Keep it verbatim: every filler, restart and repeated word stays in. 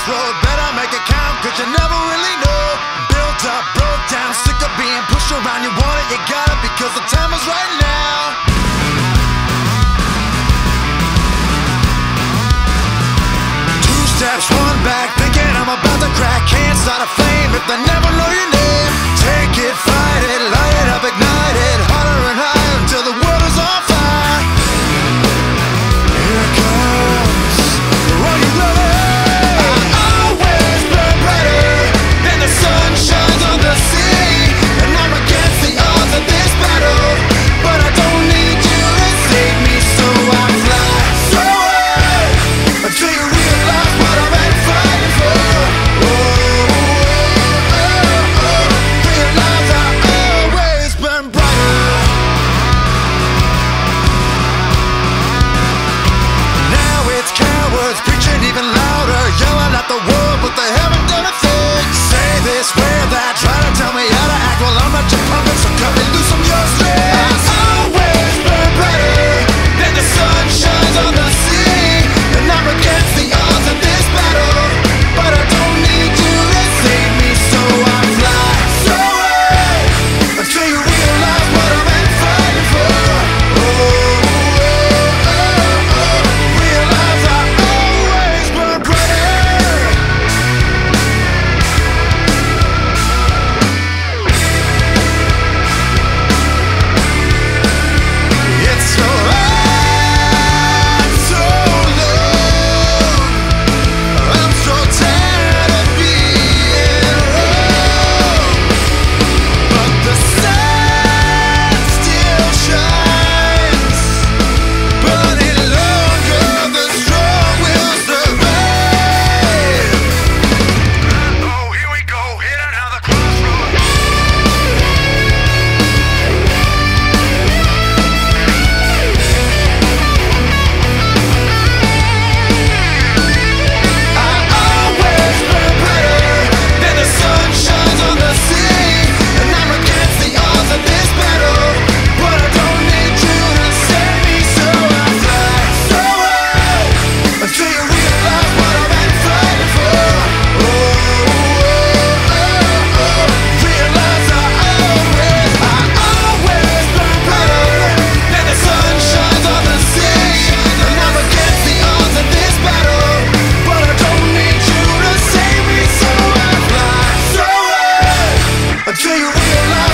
crossroad, better make it count, cause you never really know. Built up, broke down, sick of being pushed around. You want it, you got it, because the time is right now. Two steps, one back, thinking I'm about to crack. Can't start a flame if they never know your name. Take it, fight it, light it up, ignite it, harder and higher until the world is on fire. Here it comes. Are you ready? I always burn brighter than the sun shines on the sea. And I'm against the odds of this battle, but I don't need you to save me, so I fly so high until you realize what I've been fighting for. Oh, oh, oh, oh. Realize I always burn brighter. Now it's cowards preaching even louder, yelling at the world, but they haven't done a thing. Say this, wear that, try to tell me how to act. Well, I'm not your puppet, so cut me loose from your strings. I always burn brighter than the sun shines on the sea. And I'm against the odds of this battle, but I don't need you to save me, so I fly so high until you realize what I've been fighting for. Oh, oh, oh, oh. Realize I always burn brighter. It's so hard, so long. I'm so tired of being wrong, but the sun still shines. Burning longer, the strong will survive. Oh, here we go, hit another crossroad. I always burn brighter than the sun shines on the sea. And I'm against the odds of this battle, but I don't need you to save me, so I fly so high until you realize what I've been fighting for. Oh, oh, oh, oh. Realize I always, I always burn brighter than the sun shines on the sea. And I'm against the odds of this battle, but I don't need you to save me, so I fly so high until you realize